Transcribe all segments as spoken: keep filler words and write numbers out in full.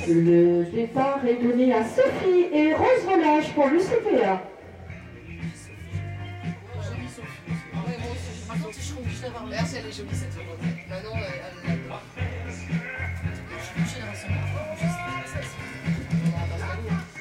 Le départ est donné à Sophie et Rose Volage pour l'U C P A. Merci, elle est jolie cette Rose. Manon, elle elle l'adore. Je suis couchée dans son enfant, je sais pas ça. On va pas se faire.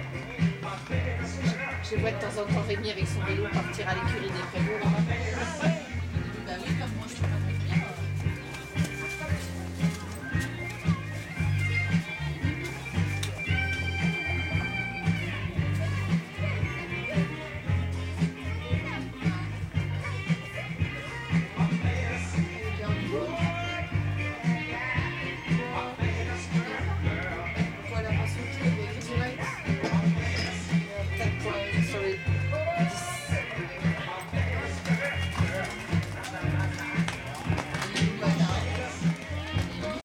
Je vois de temps en temps Rémi avec son vélo partir à l'écurie des Prévots.